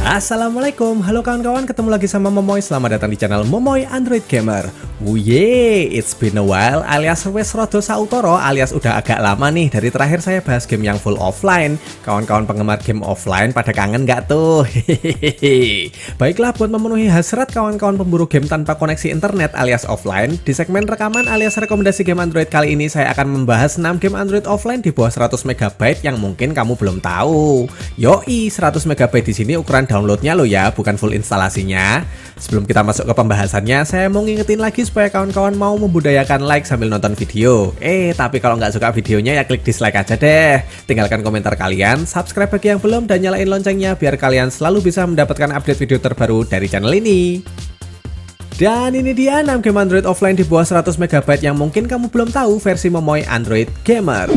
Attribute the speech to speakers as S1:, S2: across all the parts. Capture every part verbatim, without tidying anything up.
S1: Assalamualaikum, halo kawan-kawan, ketemu lagi sama Momoy. Selamat datang di channel Momoy Android Gamer. Wuye, it's been a while alias wes rodo sautoro alias udah agak lama nih dari terakhir saya bahas game yang full offline. Kawan-kawan penggemar game offline pada kangen nggak tuh? Hehehe. Baiklah, buat memenuhi hasrat kawan-kawan pemburu game tanpa koneksi internet alias offline, di segmen rekaman alias rekomendasi game Android kali ini saya akan membahas enam game Android offline di bawah seratus megabyte yang mungkin kamu belum tahu. Yoi, seratus megabyte di sini ukuran downloadnya lo ya, bukan full instalasinya. Sebelum kita masuk ke pembahasannya, saya mau ngingetin lagi supaya kawan-kawan mau membudayakan like sambil nonton video. Eh, tapi kalau nggak suka videonya ya klik dislike aja deh. Tinggalkan komentar kalian, subscribe bagi yang belum, dan nyalain loncengnya biar kalian selalu bisa mendapatkan update video terbaru dari channel ini. Dan ini dia enam game Android offline di bawah seratus megabyte yang mungkin kamu belum tahu versi Momoy Android Gamer.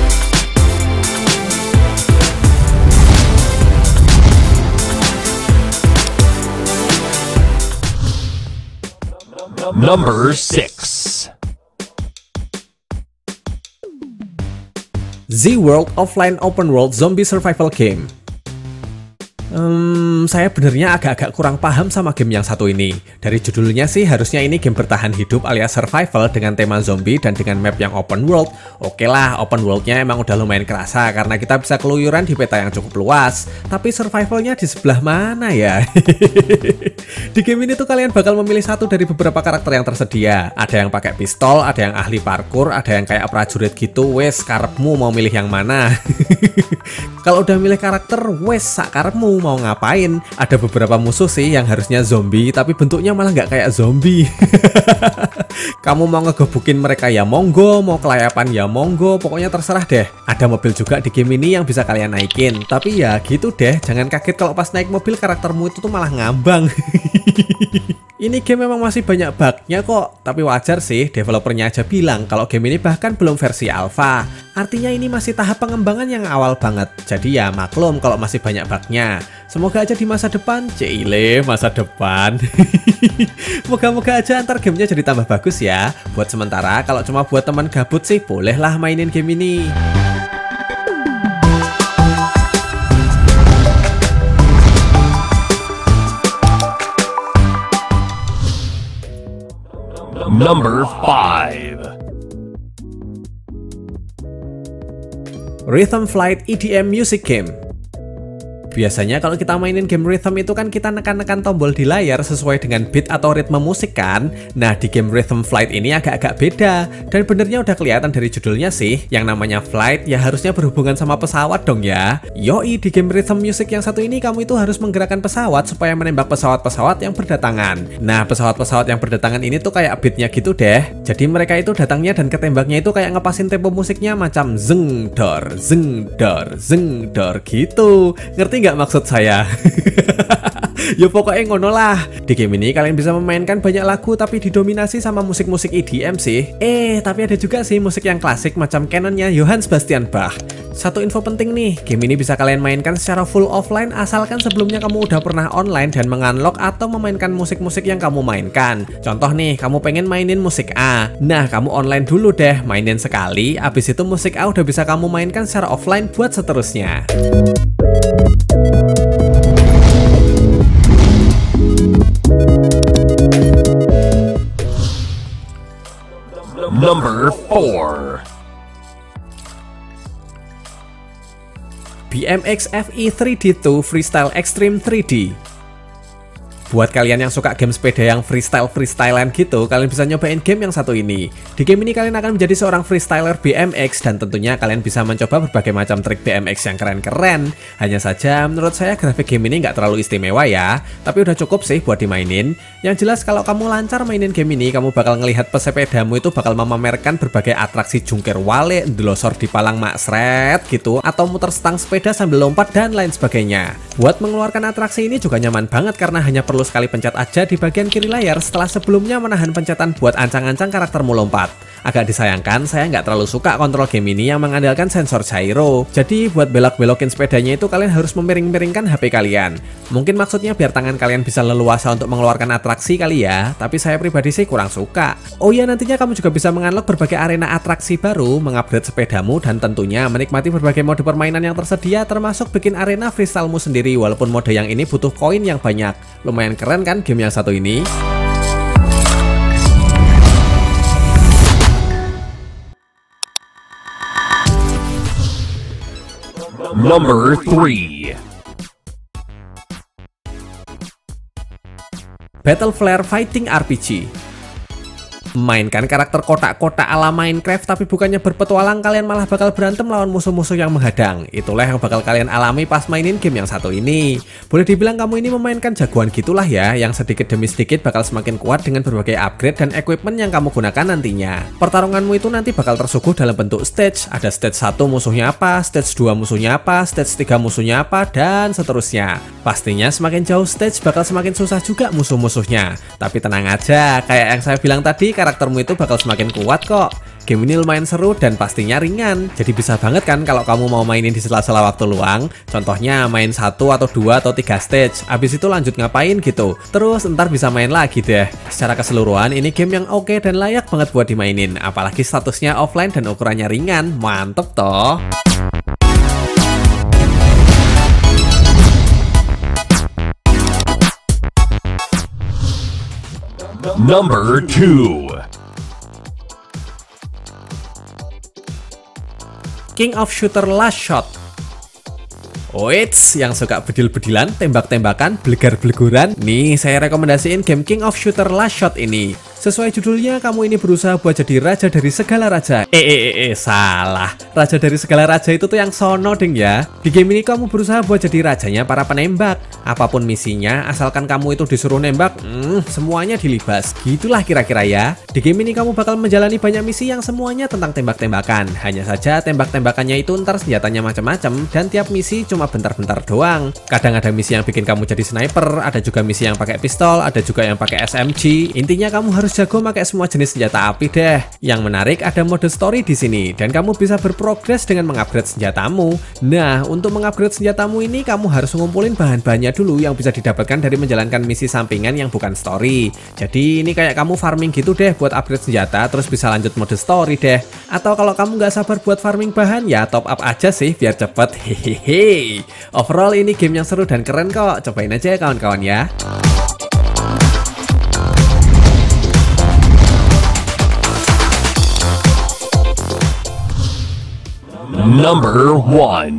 S2: Number six.
S1: Z-World Offline Open World Zombie Survival Game. Hmm, saya benernya agak-agak kurang paham sama game yang satu ini. Dari judulnya sih harusnya ini game bertahan hidup alias survival dengan tema zombie dan dengan map yang open world. Oke lah, open worldnya emang udah lumayan kerasa karena kita bisa keluyuran di peta yang cukup luas. Tapi survivalnya di sebelah mana ya? Di game ini tuh kalian bakal memilih satu dari beberapa karakter yang tersedia. Ada yang pakai pistol, ada yang ahli parkour, ada yang kayak prajurit gitu. Wes, karepmu mau milih yang mana? Kalau udah milih karakter, wes sakarepmu mau ngapain. Ada beberapa musuh sih yang harusnya zombie tapi bentuknya malah nggak kayak zombie. Kamu mau ngegebukin mereka ya monggo, mau kelayapan ya monggo, pokoknya terserah deh. Ada mobil juga di game ini yang bisa kalian naikin. Tapi ya gitu deh, jangan kaget kalau pas naik mobil karaktermu itu tuh malah ngambang. Ini game memang masih banyak bugnya kok, tapi wajar sih, developernya aja bilang kalau game ini bahkan belum versi alpha. Artinya ini masih tahap pengembangan yang awal banget, jadi ya maklum kalau masih banyak bugnya. Semoga aja di masa depan, cile masa depan. Moga-moga aja antar gamenya jadi tambah bagus ya. Buat sementara, kalau cuma buat teman gabut sih, bolehlah mainin game ini.
S2: Number five.
S1: Rhythm Flight E D M Music Game. Biasanya kalau kita mainin game rhythm itu kan kita nekan-nekan tombol di layar sesuai dengan beat atau ritme musik kan. Nah, di game Rhythm Flight ini agak-agak beda. Dan benernya udah kelihatan dari judulnya sih, yang namanya flight ya harusnya berhubungan sama pesawat dong ya. Yoi, di game Rhythm Music yang satu ini kamu itu harus menggerakkan pesawat supaya menembak pesawat-pesawat yang berdatangan. Nah, pesawat-pesawat yang berdatangan ini tuh kayak beatnya gitu deh. Jadi mereka itu datangnya dan ketembaknya itu kayak ngepasin tempo musiknya macam zeng dor, zeng dor, zeng dor gitu. Ngerti nggak maksud saya? Ya pokoknya ngono lah. Di game ini kalian bisa memainkan banyak lagu tapi didominasi sama musik-musik E D M sih. Eh, tapi ada juga sih musik yang klasik macam canonnya Johann Sebastian Bach. Satu info penting nih, game ini bisa kalian mainkan secara full offline asalkan sebelumnya kamu udah pernah online dan mengunlock atau memainkan musik-musik yang kamu mainkan. Contoh nih, kamu pengen mainin musik A. Nah, kamu online dulu deh, mainin sekali, abis itu musik A udah bisa kamu mainkan secara offline buat seterusnya.
S2: Number four.
S1: B M X F E three D two Freestyle Extreme three D. Buat kalian yang suka game sepeda yang freestyle-freestylean gitu, kalian bisa nyobain game yang satu ini. Di game ini kalian akan menjadi seorang freestyler B M X dan tentunya kalian bisa mencoba berbagai macam trik B M X yang keren-keren. Hanya saja menurut saya grafik game ini nggak terlalu istimewa ya, tapi udah cukup sih buat dimainin. Yang jelas kalau kamu lancar mainin game ini, kamu bakal ngelihat pesepedamu itu bakal memamerkan berbagai atraksi jungkir wale, ndelosor di palang maksret gitu, atau muter stang sepeda sambil lompat dan lain sebagainya. Buat mengeluarkan atraksi ini juga nyaman banget karena hanya perlu perlu sekali pencet aja di bagian kiri layar setelah sebelumnya menahan pencetan buat ancang-ancang karaktermu lompat. Agak disayangkan, saya nggak terlalu suka kontrol game ini yang mengandalkan sensor gyro. Jadi buat belok-belokin sepedanya itu kalian harus memiring-miringkan H P kalian. Mungkin maksudnya biar tangan kalian bisa leluasa untuk mengeluarkan atraksi kali ya, tapi saya pribadi sih kurang suka. Oh iya, nantinya kamu juga bisa mengunlock berbagai arena atraksi baru, mengupgrade sepedamu, dan tentunya menikmati berbagai mode permainan yang tersedia, termasuk bikin arena freestylemu sendiri, walaupun mode yang ini butuh koin yang banyak. Lumayan keren kan game yang satu ini?
S2: Number three.
S1: Battle Flare Fighting R P G. Mainkan karakter kotak-kotak ala Minecraft, tapi bukannya berpetualang, kalian malah bakal berantem lawan musuh-musuh yang menghadang. Itulah yang bakal kalian alami pas mainin game yang satu ini. Boleh dibilang kamu ini memainkan jagoan gitulah ya, yang sedikit demi sedikit bakal semakin kuat dengan berbagai upgrade dan equipment yang kamu gunakan nantinya. Pertarunganmu itu nanti bakal tersuguh dalam bentuk stage. Ada stage satu musuhnya apa, stage dua musuhnya apa, stage tiga musuhnya apa, dan seterusnya. Pastinya semakin jauh stage bakal semakin susah juga musuh-musuhnya. Tapi tenang aja, kayak yang saya bilang tadi, karaktermu itu bakal semakin kuat kok. Game ini lumayan seru dan pastinya ringan. Jadi bisa banget kan kalau kamu mau mainin di sela-sela waktu luang. Contohnya main satu atau dua atau tiga stage. Abis itu lanjut ngapain gitu. Terus ntar bisa main lagi deh. Secara keseluruhan ini game yang oke dan layak banget buat dimainin. Apalagi statusnya offline dan ukurannya ringan. Mantep toh.
S2: Number two.
S1: King of Shooter Last Shot. Oits, yang suka bedil-bedilan, tembak-tembakan, blegar-bleguran, nih saya rekomendasiin game King of Shooter Last Shot ini. Sesuai judulnya, kamu ini berusaha buat jadi raja dari segala raja. Eh, eh, eh, eh, salah. Raja dari segala raja itu tuh yang sono, ding ya. Di game ini kamu berusaha buat jadi rajanya para penembak. Apapun misinya, asalkan kamu itu disuruh nembak, hmm, semuanya dilibas. Gitulah kira-kira ya. Di game ini kamu bakal menjalani banyak misi yang semuanya tentang tembak-tembakan. Hanya saja tembak-tembakannya itu ntar senjatanya macam-macam, dan tiap misi cuma bentar-bentar doang. Kadang ada misi yang bikin kamu jadi sniper, ada juga misi yang pakai pistol, ada juga yang pakai S M G. Intinya kamu harus jago pakai semua jenis senjata api deh. Yang menarik ada mode story di sini dan kamu bisa berprogres dengan mengupgrade senjatamu. Nah, untuk mengupgrade senjatamu ini kamu harus ngumpulin bahan-bahannya dulu yang bisa didapatkan dari menjalankan misi sampingan yang bukan story. Jadi ini kayak kamu farming gitu deh buat upgrade senjata terus bisa lanjut mode story deh. Atau kalau kamu nggak sabar buat farming bahan ya top up aja sih biar cepet. Hehehe. Overall ini game yang seru dan keren kok. Cobain aja ya kawan-kawan ya.
S2: Number one.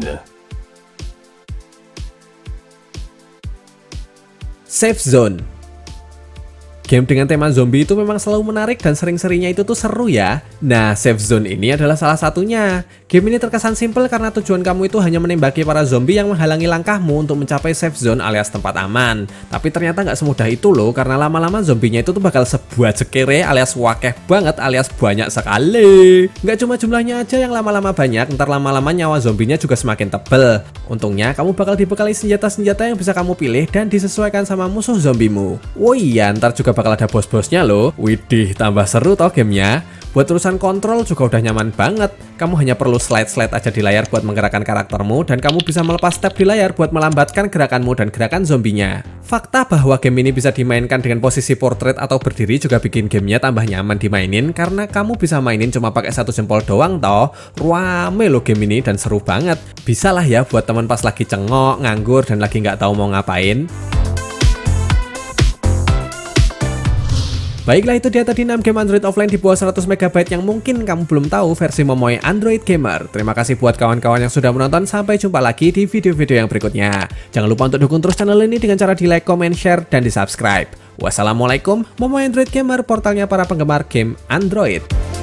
S1: Safe Zone. Game dengan tema zombie itu memang selalu menarik dan sering-seringnya itu tuh seru ya. Nah, Safe Zone ini adalah salah satunya. Game ini terkesan simpel karena tujuan kamu itu hanya menembaki para zombie yang menghalangi langkahmu untuk mencapai safe zone alias tempat aman. Tapi ternyata nggak semudah itu loh, karena lama-lama zombinya itu tuh bakal sebuah cekere alias wakeh banget alias banyak sekali. Nggak cuma jumlahnya aja yang lama-lama banyak, ntar lama-lama nyawa zombinya juga semakin tebel. Untungnya kamu bakal dibekali senjata-senjata yang bisa kamu pilih dan disesuaikan sama musuh zombimu. Oh iya, ntar juga bakal ada bos-bosnya loh. Widih, tambah seru toh gamenya. Buat urusan kontrol juga udah nyaman banget. Kamu hanya perlu slide-slide aja di layar buat menggerakkan karaktermu, dan kamu bisa melepas tab di layar buat melambatkan gerakanmu dan gerakan zombinya. Fakta bahwa game ini bisa dimainkan dengan posisi portrait atau berdiri juga bikin gamenya tambah nyaman dimainin, karena kamu bisa mainin cuma pakai satu jempol doang toh. Rame loh game ini dan seru banget. Bisa lah ya buat teman pas lagi cengok, nganggur, dan lagi nggak tahu mau ngapain. Baiklah, itu dia tadi enam game Android offline di bawah seratus megabyte yang mungkin kamu belum tahu versi Momoy Android Gamer. Terima kasih buat kawan-kawan yang sudah menonton, sampai jumpa lagi di video-video yang berikutnya. Jangan lupa untuk dukung terus channel ini dengan cara di like, comment, share, dan di subscribe. Wassalamualaikum, Momoy Android Gamer, portalnya para penggemar game Android.